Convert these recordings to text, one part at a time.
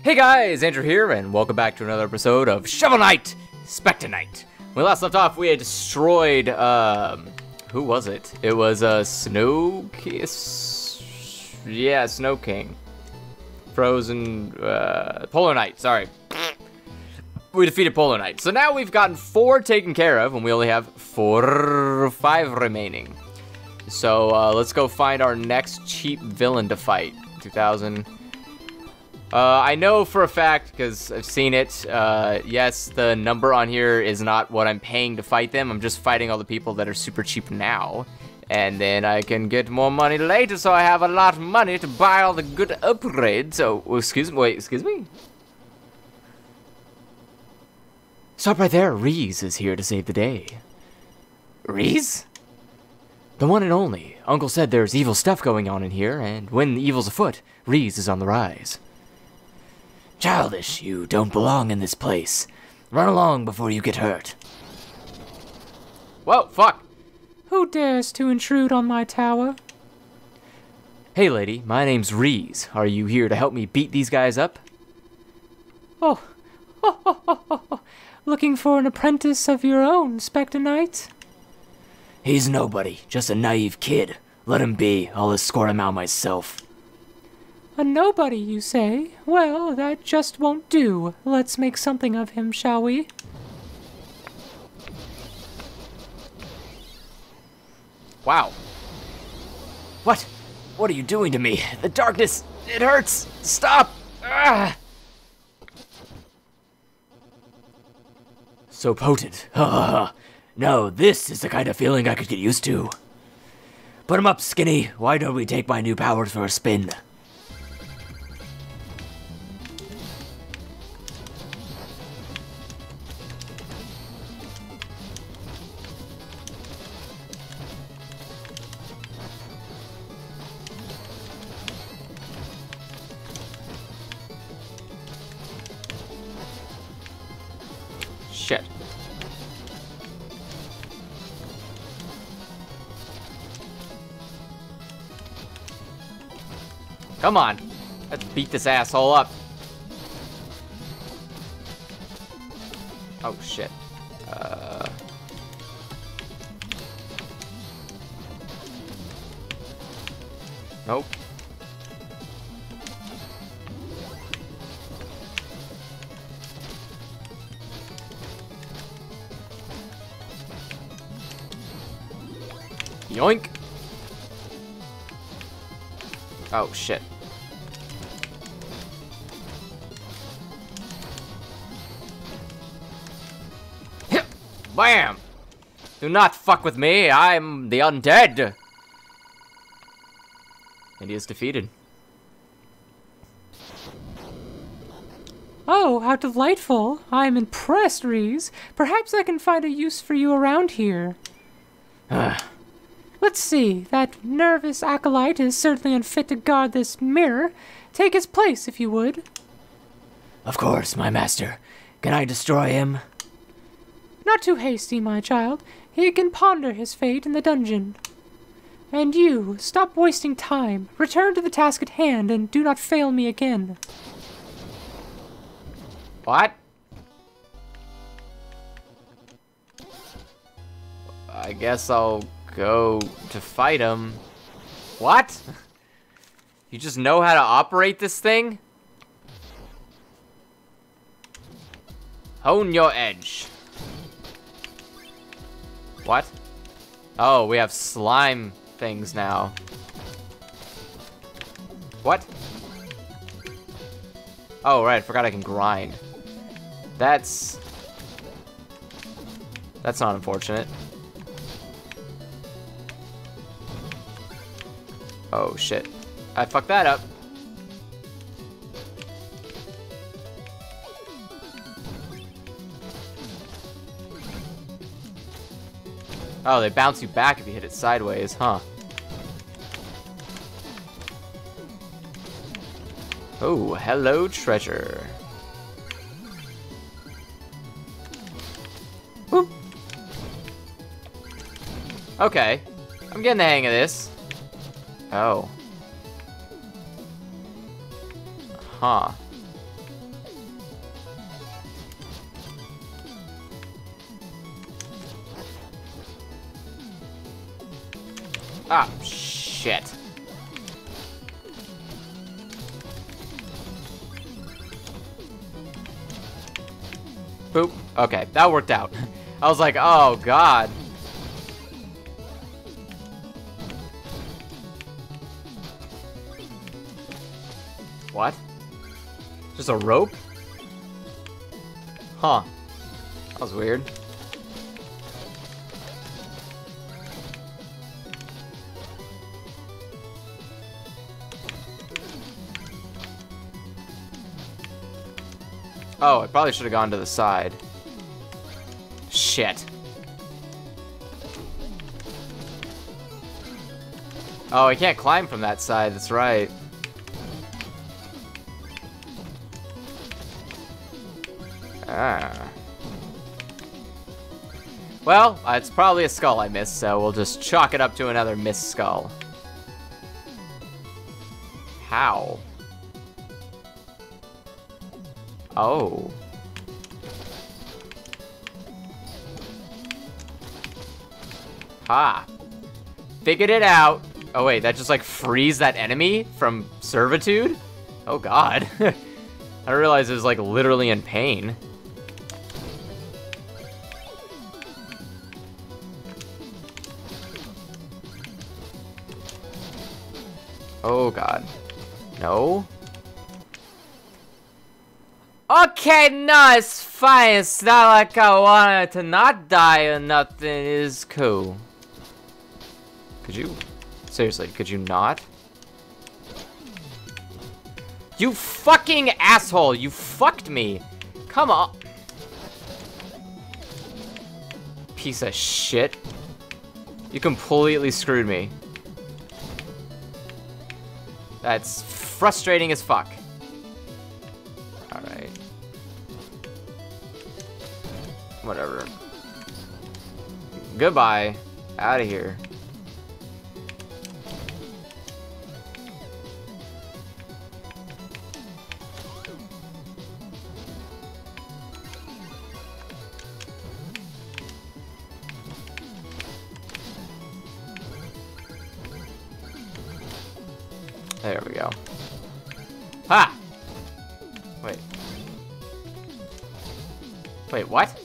Hey guys, Andrew here, and welcome back to another episode of Shovel Knight, Spectre Knight. When we last left off, we had destroyed, who was it? It was, Snow Kiss? Yeah, Snow King. Frozen, Polar Knight, sorry. We defeated Polar Knight. So now we've gotten 4 taken care of, and we only have 5 remaining. So, let's go find our next cheap villain to fight. 2000... I know for a fact, because I've seen it, yes, the number on here is not what I'm paying to fight them. I'm just fighting all the people that are super cheap now. And then I can get more money later, so I have a lot of money to buy all the good upgrades. So, excuse me? Stop right there. Reese is here to save the day. Reese? The one and only. Uncle said there's evil stuff going on in here, and when the evil's afoot, Reese is on the rise. Childish, you don't belong in this place. Run along before you get hurt. Whoa, fuck! Who dares to intrude on my tower? Hey lady, my name's Reese. Are you here to help me beat these guys up? Oh, looking for an apprentice of your own, Spectre Knight? He's nobody, just a naive kid. Let him be, I'll escort him out myself. A nobody, you say? Well, that just won't do. Let's make something of him, shall we? Wow. What? What are you doing to me? The darkness, it hurts! Stop! Ah! So potent. No, this is the kind of feeling I could get used to. Put him up, Skinny. Why don't we take my new powers for a spin? Shit. Come on. Let's beat this asshole up. Oh, shit. Nope. Yoink. Oh, shit. Hip! Bam! Do not fuck with me, I'm the undead! And he is defeated. Oh, how delightful. I'm impressed, Reese. Perhaps I can find a use for you around here. Let's see, that nervous acolyte is certainly unfit to guard this mirror. Take his place, if you would. Of course, my master. Can I destroy him? Not too hasty, my child. He can ponder his fate in the dungeon. And you, stop wasting time. Return to the task at hand, and do not fail me again. What? I guess I'll go to fight him. What? You just know how to operate this thing? Hone your edge. What? Oh, we have slime things now. What? Oh, right, I forgot I can grind. That's not unfortunate. Oh, shit. I fucked that up. Oh, they bounce you back if you hit it sideways, huh? Oh, hello, treasure. Boop. Okay. I'm getting the hang of this. Oh. Huh. Ah, shit. Boop. Okay, that worked out. I was like, oh god. What? Just a rope? Huh. That was weird. Oh, I probably should have gone to the side. Shit. Oh, I can't climb from that side, that's right. Ah. Well, it's probably a skull I missed, so we'll just chalk it up to another missed skull. How? Oh. Ha. Figured it out. Oh wait, that just like frees that enemy from servitude? Oh god. I didn't realize it was like literally in pain. Oh god. No? Okay, no, it's fine. It's not like I wanted to not die or nothing. It is cool. Could you? Seriously, could you not? You fucking asshole! You fucked me! Come on! Piece of shit. You completely screwed me. That's frustrating as fuck. Alright. Whatever. Goodbye. Out of here. There we go. Ha! Wait. Wait, what?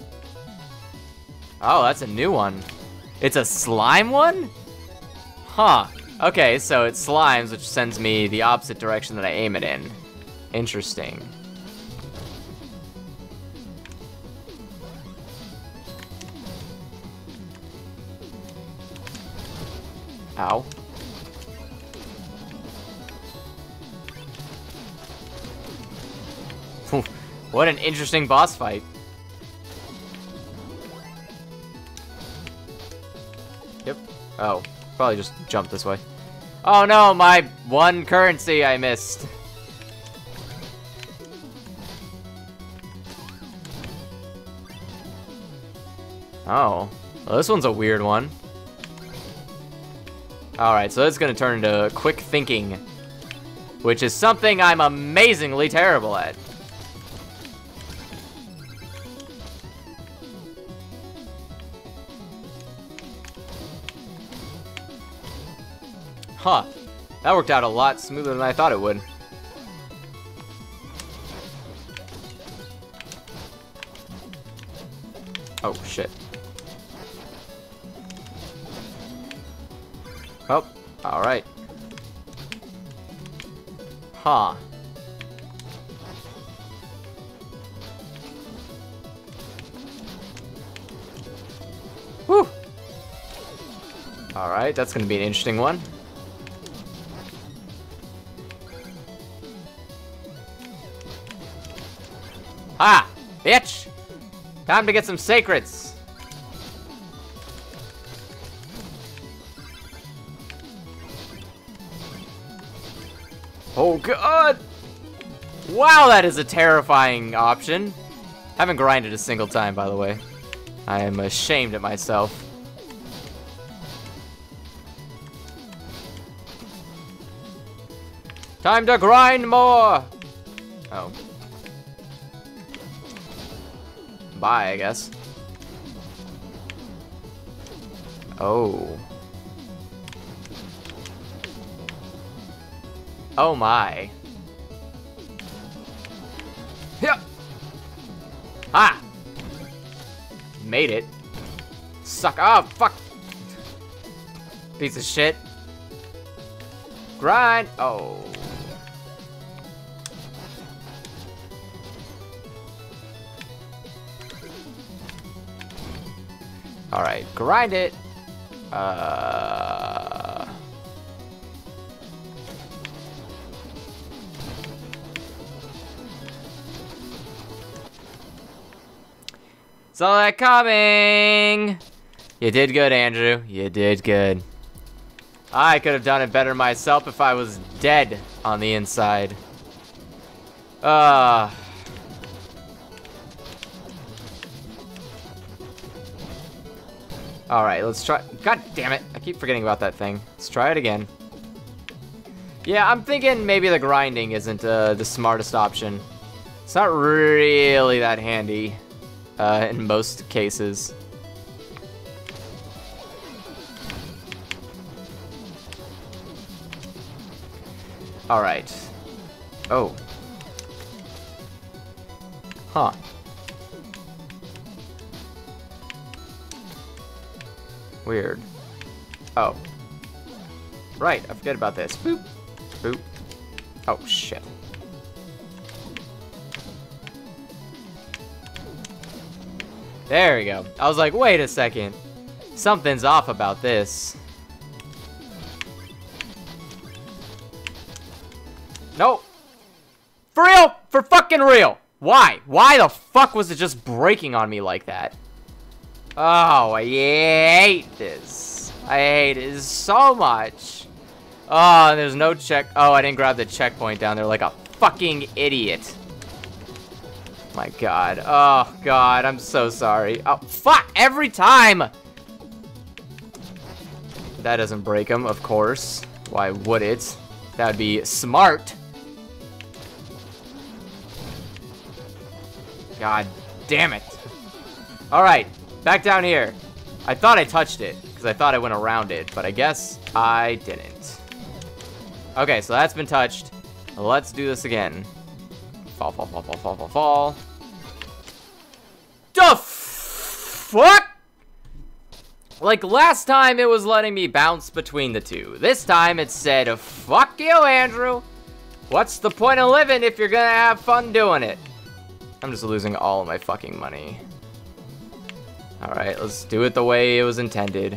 Oh, that's a new one. It's a slime one? Huh. Okay, so it slimes, which sends me the opposite direction that I aim it in. Interesting. Ow. What an interesting boss fight. Yep. Oh, probably just jump this way. Oh no, my one currency I missed. Oh, well, this one's a weird one. Alright, so it's gonna turn into quick thinking, which is something I'm amazingly terrible at. Huh. That worked out a lot smoother than I thought it would. Oh, shit. Oh, alright. Huh. Whew. Alright, that's gonna be an interesting one. Ah! Bitch! Time to get some sacreds! Oh god! Wow, that is a terrifying option. Haven't grinded a single time, by the way. I am ashamed at myself. Time to grind more! Oh. Bye, I guess. Oh. Oh my. Yep. Ah! Made it. Suck. Oh, fuck. Piece of shit. Grind. Oh. Alright, grind it. Saw that coming! You did good, Andrew. You did good. I could have done it better myself if I was dead on the inside. Alright, let's try. God damn it. I keep forgetting about that thing. Let's try it again. Yeah, I'm thinking maybe the grinding isn't the smartest option. It's not really that handy in most cases. Alright. Oh. Huh. Weird. Oh. Right, I forget about this. Boop. Boop. Oh, shit. There we go. I was like, wait a second. Something's off about this. Nope. For real? For fucking real. Why? Why the fuck was it just breaking on me like that? Oh, I hate this. I hate it so much. Oh, there's no check. Oh, I didn't grab the checkpoint down there like a fucking idiot. My God. Oh, God. I'm so sorry. Oh, fuck. Every time. That doesn't break him, of course. Why would it? That would be smart. God damn it. Alright, back down here. I thought I touched it, because I thought I went around it, but I guess I didn't. Okay, so that's been touched. Let's do this again. Fall, fall, fall, fall, fall, fall, fall. The fuck? Like last time it was letting me bounce between the two. This time it said, fuck you, Andrew. What's the point of living if you're gonna have fun doing it? I'm just losing all of my fucking money. Alright, let's do it the way it was intended.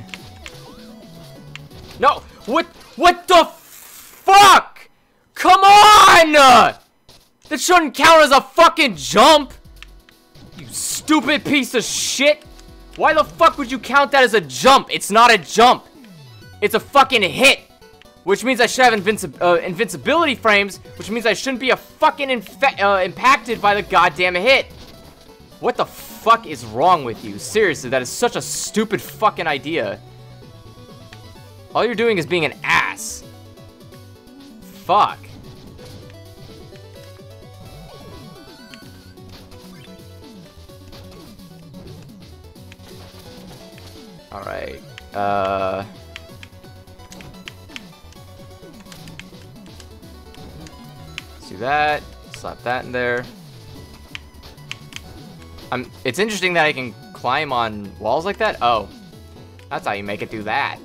No! What the fuck? Come on! That shouldn't count as a fucking jump! You stupid piece of shit! Why the fuck would you count that as a jump? It's not a jump! It's a fucking hit! Which means I should have invincibility frames, which means I shouldn't be a fucking impacted by the goddamn hit. What the fuck is wrong with you? Seriously, that is such a stupid fucking idea. All you're doing is being an ass. Fuck. Alright, let's do that, slap that in there. It's interesting that I can climb on walls like that. Oh, that's how you make it do that.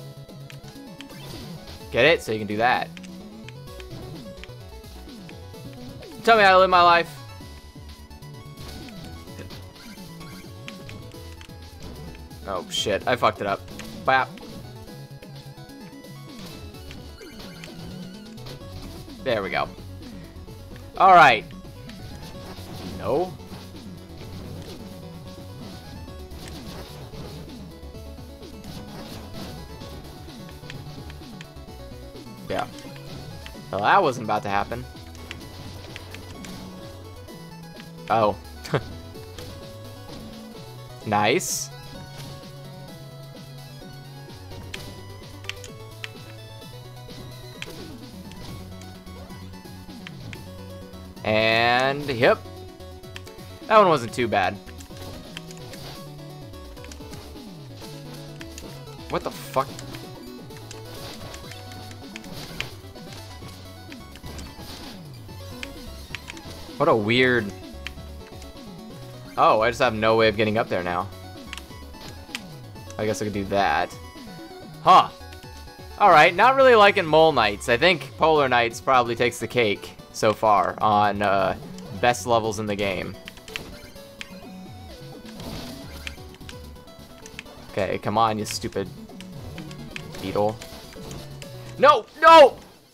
Get it? So you can do that. Tell me how to live my life. Oh shit, I fucked it up. Bap. There we go. Alright. No. Yeah. Well, that wasn't about to happen. Oh. Nice. And, yep. That one wasn't too bad. What the fuck? What a weird... Oh, I just have no way of getting up there now. I guess I could do that. Huh. Alright, not really liking Mole Knights. I think Polar Knights probably takes the cake so far on best levels in the game. Okay, come on, you stupid beetle. No! No!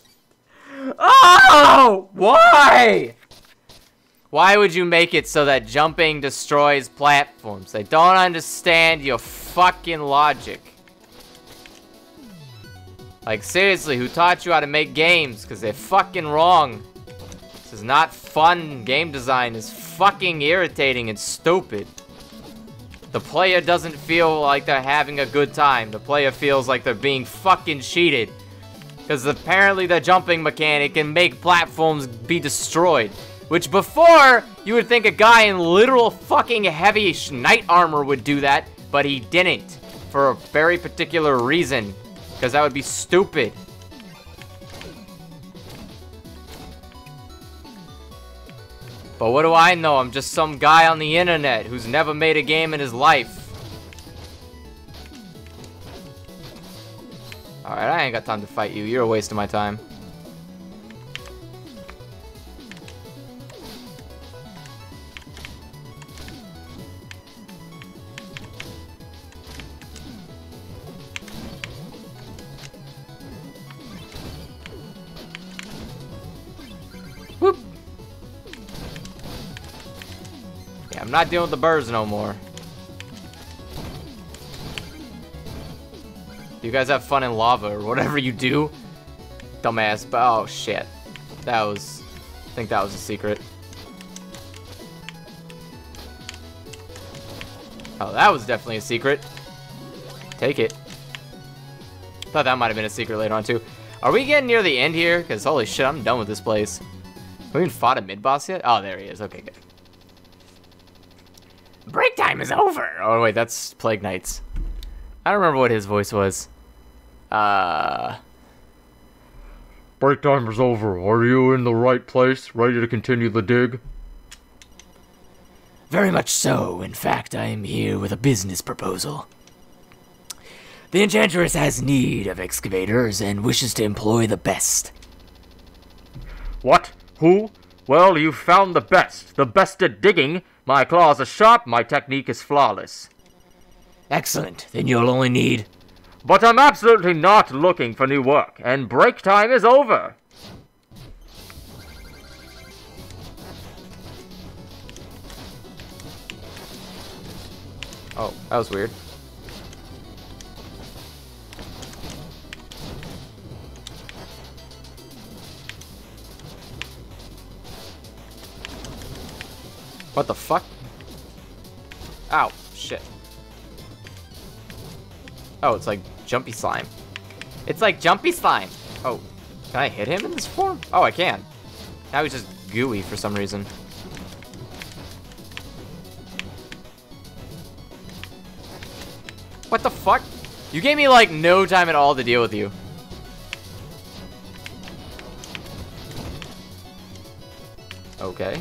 Oh! Why? Why would you make it so that jumping destroys platforms? I don't understand your fucking logic. Like, seriously, who taught you how to make games? Because they're fucking wrong. This is not fun. Game design is fucking irritating and stupid. The player doesn't feel like they're having a good time. The player feels like they're being fucking cheated. Because apparently the jumping mechanic can make platforms be destroyed. Which before, you would think a guy in literal fucking heavy knight armor would do that. But he didn't. For a very particular reason. Because that would be stupid. But what do I know? I'm just some guy on the internet who's never made a game in his life. Alright, I ain't got time to fight you. You're a waste of my time. Whoop. Yeah, I'm not dealing with the birds no more. You guys have fun in lava or whatever you do. Dumbass, but oh shit. That was, I think that was a secret. Oh, that was definitely a secret. Take it. Thought that might have been a secret later on too. Are we getting near the end here? Because holy shit, I'm done with this place. Have we even fought a mid-boss yet? Oh, there he is. Okay, good. Break time is over! Oh, wait, that's Plague Knights. I don't remember what his voice was. Break time is over. Are you in the right place? Ready to continue the dig? Very much so. In fact, I am here with a business proposal. The Enchantress has need of excavators and wishes to employ the best. What? Who? Well, you've found the best. The best at digging. My claws are sharp, my technique is flawless. Excellent. Then you'll only need... But I'm absolutely not looking for new work, and break time is over. Oh, that was weird. What the fuck? Ow, shit. Oh, it's like jumpy slime. It's like jumpy slime. Oh, can I hit him in this form? Oh, I can. Now he's just gooey for some reason. What the fuck? You gave me like no time at all to deal with you. Okay.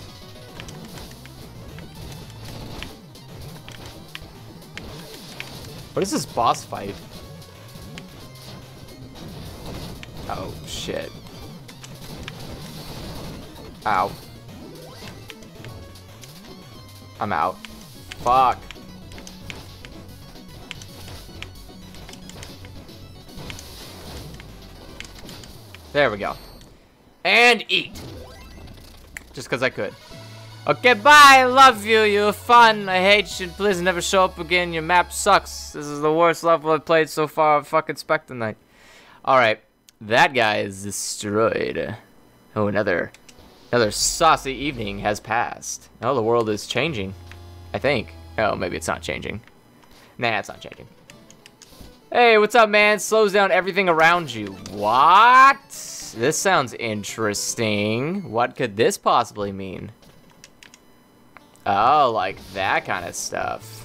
What is this boss fight? Oh, shit. Ow. I'm out. Fuck. There we go. And eat. Just because I could. Okay, bye. Love you. You were fun. I hate you. Please never show up again. Your map sucks. This is the worst level I've played so far of fucking Spectre Knight. Alright. That guy is destroyed. Oh, another saucy evening has passed. Oh, the world is changing. I think. Oh, maybe it's not changing. Nah, it's not changing. Hey, what's up, man? Slows down everything around you. What? This sounds interesting. What could this possibly mean? Oh, like that kind of stuff.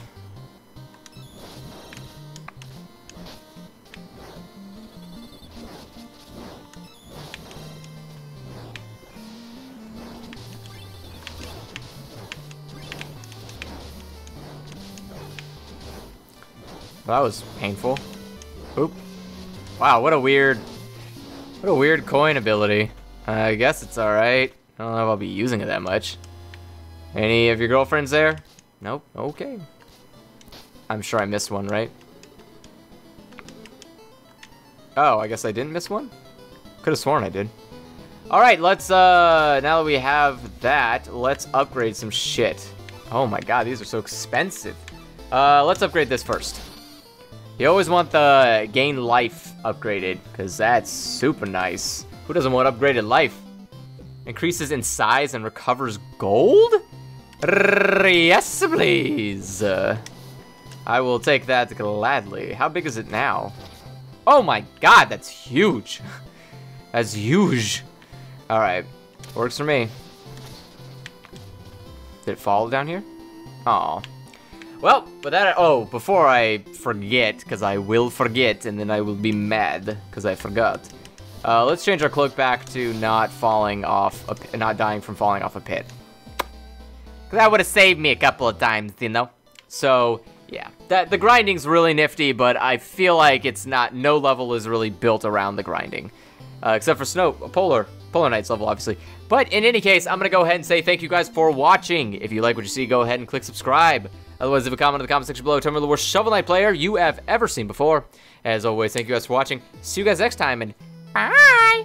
Well, that was painful. Oop. Wow, what a weird coin ability. I guess it's alright. I don't know if I'll be using it that much. Any of your girlfriends there? Nope. Okay. I'm sure I missed one, right? Oh, I guess I didn't miss one? Could have sworn I did. Alright, let's, now that we have that, let's upgrade some shit. Oh my god, these are so expensive. Let's upgrade this first. You always want the gain life upgraded, because that's super nice. Who doesn't want upgraded life? Increases in size and recovers gold? Yes, please. I will take that gladly. How big is it now? Oh my god, that's huge. That's huge. Alright, works for me. Did it fall down here? Aw. Well, but that, oh, before I forget, because I will forget, and then I will be mad, because I forgot. Let's change our cloak back to not falling off, not dying from falling off a pit. That would have saved me a couple of times, you know? So, yeah. The grinding's really nifty, but I feel like it's not, no level is really built around the grinding. Except for Polar Knight's level, obviously. But in any case, I'm gonna go ahead and say thank you guys for watching. If you like what you see, go ahead and click subscribe. Otherwise, leave a comment in the comment section below. Tell me the worst Shovel Knight player you have ever seen before. As always, thank you guys for watching. See you guys next time, and bye!